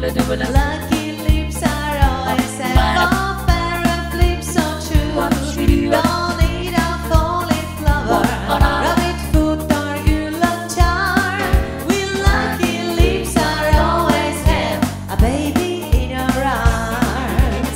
Lucky lips are always ever fair and flips so true. Don't need a four-leaf clover, rabbit foot or gulab charm. We lucky lips are always have a baby in your arms.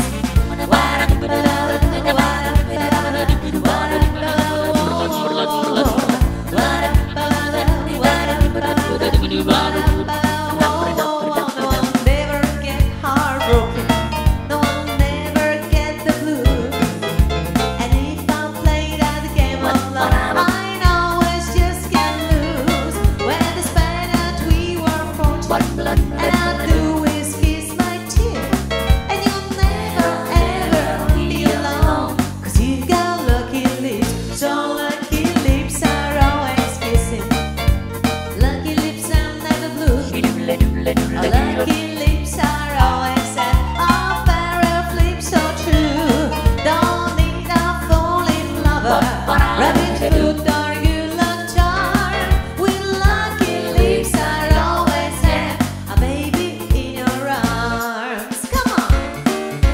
Lucky lips are always sad, a pair of lips so true. Don't need a four-leaf lover, rabbit foot or gulab charm. We lucky lips are always have a baby in your arms. Come on!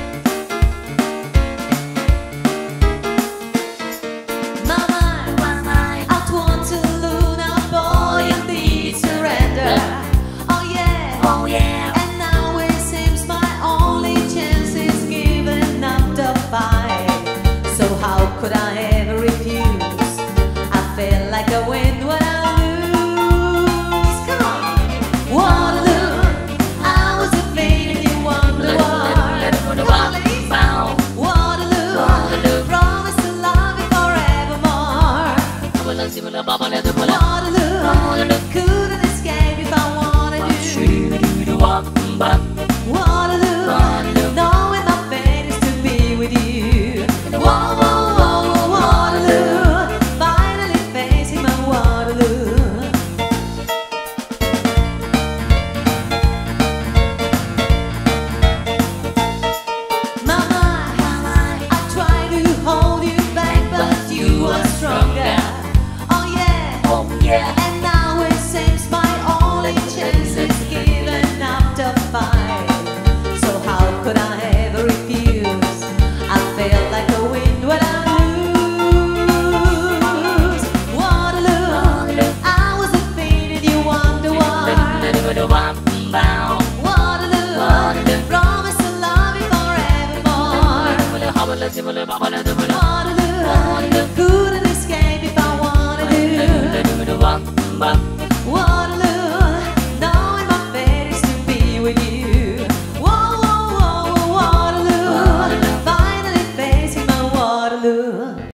Mama, I want to lose a boy and be surrender. And now it seems my only chance is giving up the fight. So how could I ever refuse? I feel like a win when I lose. Come on! Waterloo, I was afraid you won the war. Waterloo, promise to love you forevermore. Waterloo, couldn't escape if I wanted to. Waterloo, knowing my fate is to be with you. Waterloo, finally facing my Waterloo. Mama, I tried to hold you back, but you are stronger. Oh yeah, and now it seems my only chance is giving up the fight. So how could I ever refuse? I feel like a wind when I lose. Waterloo, I was defeated, you won the war. Waterloo, promise to love you forevermore.